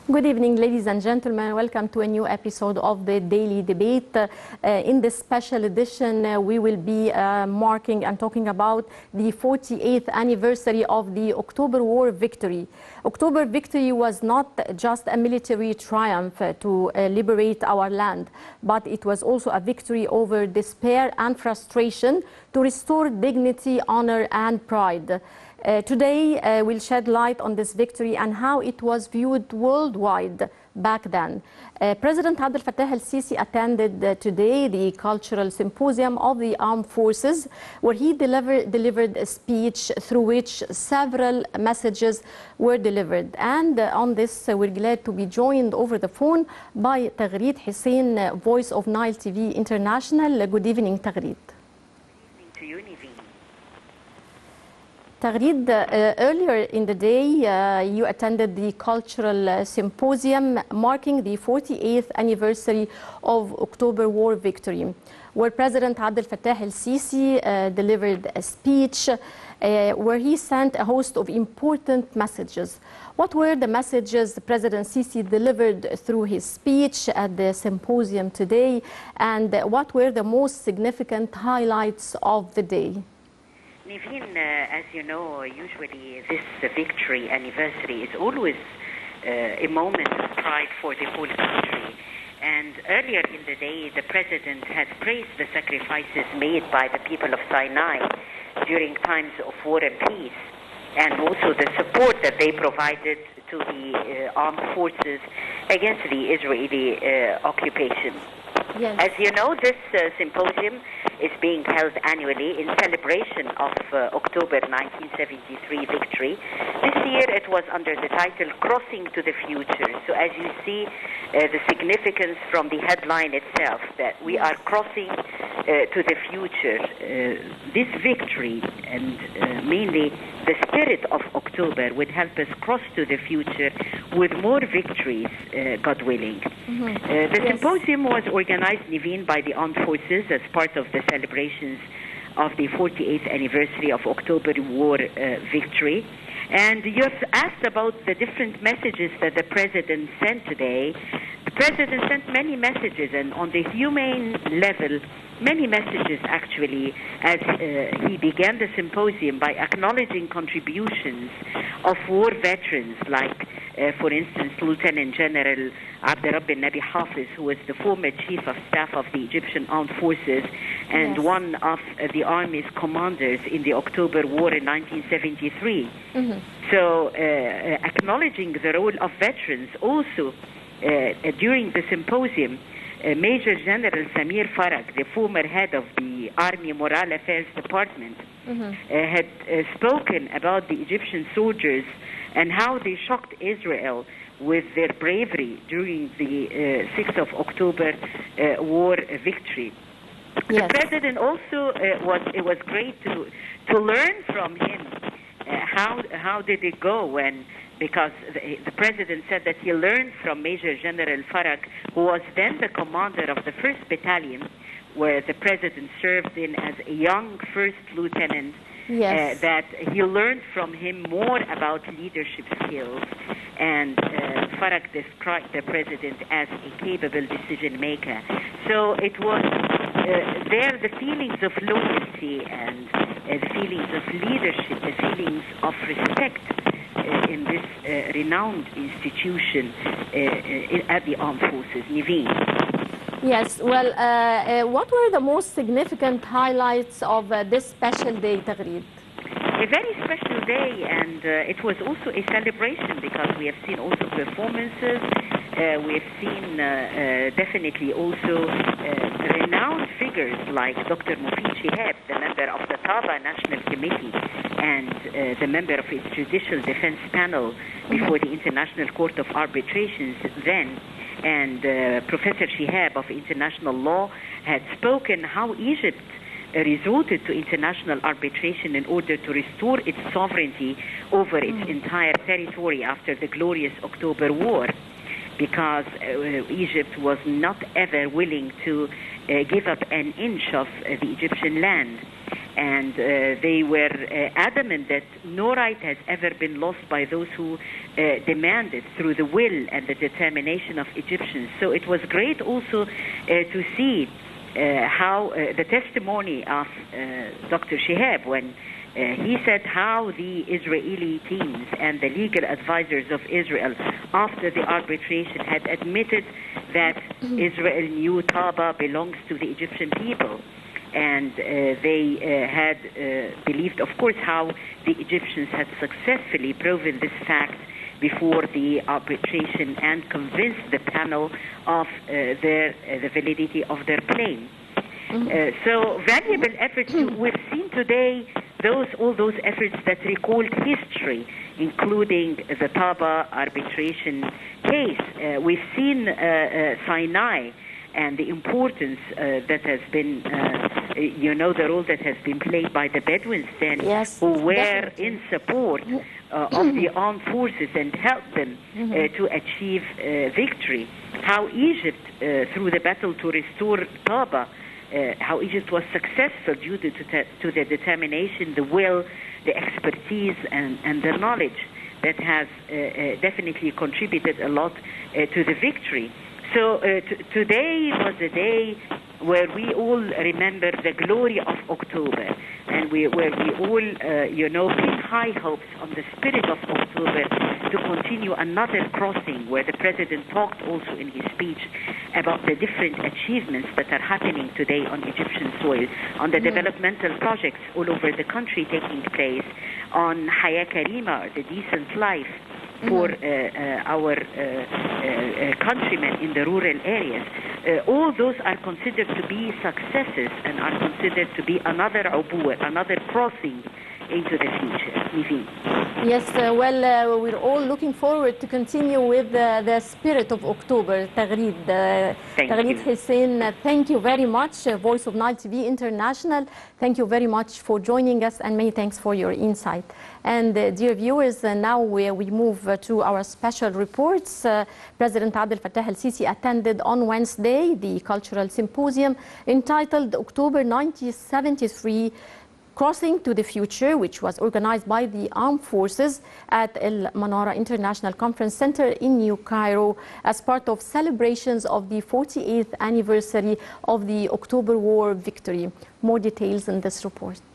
Good evening, ladies and gentlemen. Welcome to a new episode of the Daily Debate. In this special edition, we will be marking and talking about the 48th anniversary of the October War victory. October victory was not just a military triumph to liberate our land, but it was also a victory over despair and frustration to restore dignity, honor, and pride. Today, we'll shed light on this victory and how it was viewed worldwide back then. President Abdel Fattah el-Sisi attended today the Cultural Symposium of the Armed Forces, where he delivered a speech through which several messages were delivered. And on this, we're glad to be joined over the phone by Taghreed Hussein, Voice of Nile TV International. Good evening, Taghreed. Good evening to you, Niveen. Taghreed, earlier in the day, you attended the Cultural Symposium marking the 48th anniversary of October War victory, where President Abdel Fattah el-Sisi delivered a speech where he sent a host of important messages. What were the messages President Sisi delivered through his speech at the symposium today, and what were the most significant highlights of the day? Niveen, as you know, usually this victory anniversary is always a moment of pride for the whole country. And earlier in the day, the President has praised the sacrifices made by the people of Sinai during times of war and peace, and also the support that they provided to the armed forces against the Israeli occupation. Yes. As you know, this symposium is being held annually in celebration of October 1973 victory. This year it was under the title Crossing to the Future. So as you see, the significance from the headline itself, that we are crossing to the future. This victory and mainly the spirit of October would help us cross to the future with more victories, God willing. The symposium was organized, Niveen, by the armed forces as part of the celebrations of the 48th anniversary of October War victory. And you have asked about the different messages that the President sent today. The President sent many messages, and on the humane level, many messages actually, as he began the symposium by acknowledging contributions of war veterans like, for instance, Lieutenant General Abderrabbi Nabi Hafiz, who was the former Chief of Staff of the Egyptian Armed Forces and one of the Army's commanders in the October War in 1973. So acknowledging the role of veterans also during the symposium, Major General Samir Farag, the former head of the Army Morale Affairs Department, had spoken about the Egyptian soldiers and how they shocked Israel with their bravery during the 6th of October war victory. Yes. The President also, it was great to learn from him how did it go when, because the President said that he learned from Major General Farag, who was then the commander of the 1st Battalion, where the President served in as a young first lieutenant, that he learned from him more about leadership skills. And Farag described the President as a capable decision maker. So it was there the feelings of loyalty and the feelings of leadership, the feelings of respect in this renowned institution at the armed forces. Niveen. Yes, well, what were the most significant highlights of this special day, Taghreed? A very special day, and it was also a celebration because we have seen also performances. We have seen definitely also renowned figures like Dr. Mufid Shihab, the member of the Taba National Committee and the member of its Judicial Defense Panel before the International Court of Arbitrations then. And Professor Shihab of International Law had spoken how Egypt resorted to international arbitration in order to restore its sovereignty over its entire territory after the glorious October War, because Egypt was not ever willing to give up an inch of the Egyptian land. And they were adamant that no right has ever been lost by those who demanded through the will and the determination of Egyptians. So it was great also to see how the testimony of Dr. Shihab, when he said how the Israeli teams and the legal advisors of Israel after the arbitration had admitted that Israel knew Taba belongs to the Egyptian people. And they had believed, of course, how the Egyptians had successfully proven this fact before the arbitration and convinced the panel of the validity of their claim. So valuable efforts. We've seen today all those efforts that recalled history, including the Taba arbitration case. We've seen Sinai and the importance that has been, the role that has been played by the Bedouins then, yes, who were definitely in support of the armed forces and helped them to achieve victory. How Egypt, through the battle to restore Taba, how Egypt was successful due to the determination, the will, the expertise, and the knowledge that has definitely contributed a lot to the victory. So today was a day where we all remember the glory of October, and where we all, pin high hopes on the spirit of October to continue another crossing, where the president talked also in his speech about the different achievements that are happening today on Egyptian soil, on the developmental projects all over the country taking place, on Haya Karima, the decent life for our countrymen in the rural areas. All those are considered to be successes and are considered to be another ubur, another crossing into the future. Niveen. Yes, we're all looking forward to continue with the spirit of October. Taghreed Hussein, thank you very much. Voice of Nile TV International, thank you very much for joining us, and many thanks for your insight. And dear viewers, now we move to our special reports. President Abdel Fattah el-Sisi attended on Wednesday the cultural symposium entitled October 1973, Crossing to the Future, which was organized by the Armed Forces at El Manara International Conference Center in New Cairo as part of celebrations of the 48th anniversary of the October War victory. More details in this report.